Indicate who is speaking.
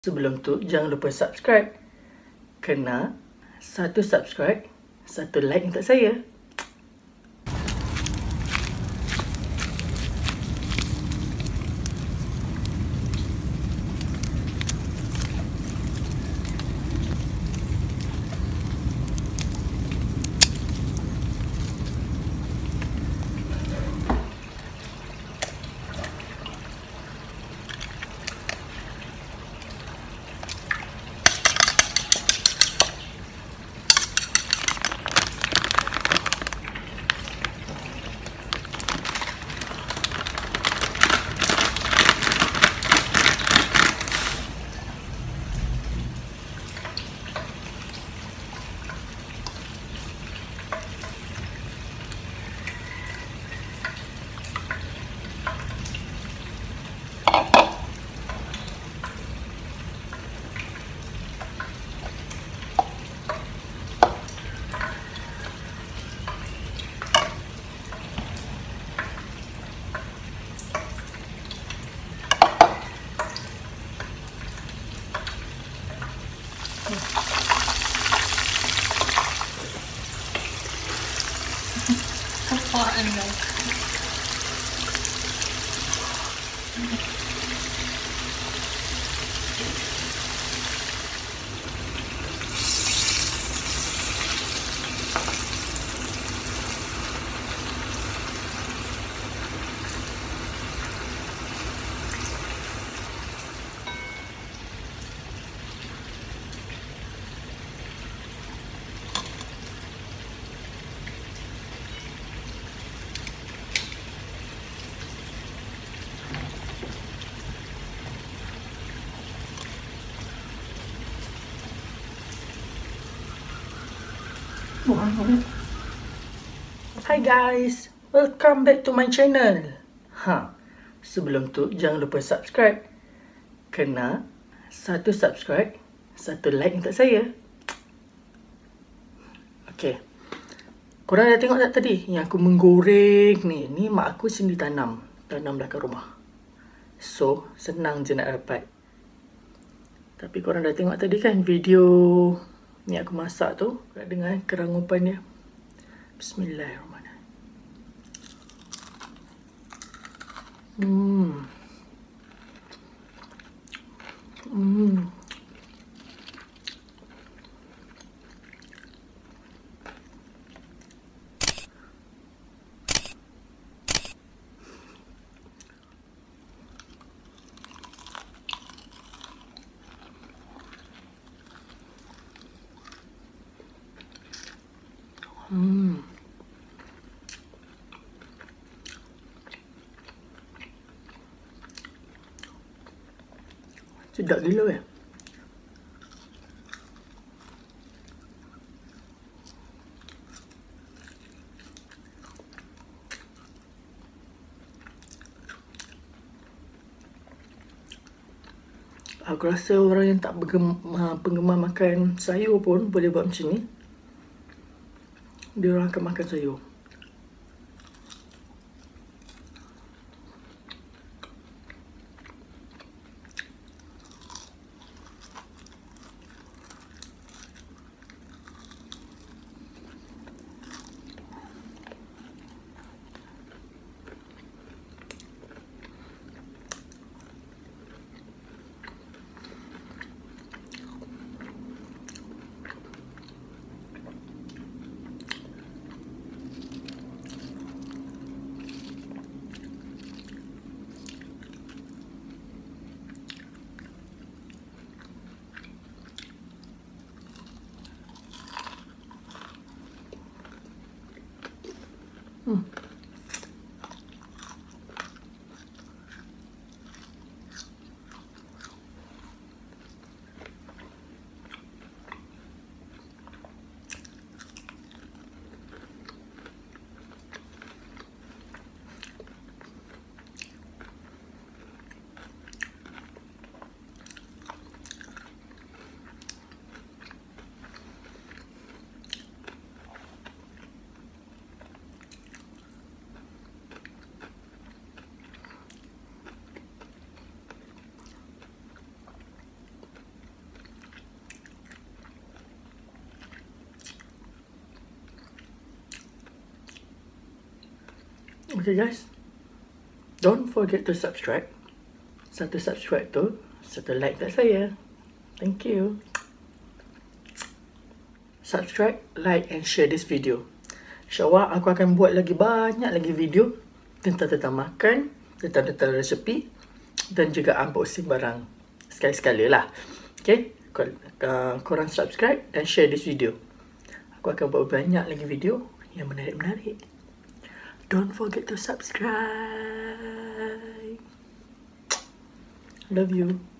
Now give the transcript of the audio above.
Speaker 1: Sebelum tu, jangan lupa subscribe. Kena satu subscribe, satu like untuk saya.
Speaker 2: Apaan dong?
Speaker 1: Hi guys, welcome back to my channel. Sebelum tu jangan lupa subscribe. Kena satu subscribe, satu like untuk saya. Okay, korang dah tengok tak tadi yang aku menggoreng ni? Ni mak aku sendiri tanam belakang rumah. So, senang je nak dapat. Tapi korang dah tengok tadi kan video ni aku masak tu, korang dengar kerangupan dia. Bismillahirrahmanirrahim. Sedap gila kan? Aku rasa orang yang tak penggemar makan sayur pun boleh buat macam ni. Dia orang akan makan sayur. Okay guys, don't forget to subscribe. Satu subscribe tu, satu like kat saya. Thank you. Subscribe, like and share this video. InsyaAllah aku akan buat lagi banyak lagi video tentang makan, tentang resepi dan juga unboxing barang sekali-sekali lah. Okay, korang subscribe dan share this video. Aku akan buat banyak lagi video yang menarik-menarik. Don't forget to subscribe. Love you.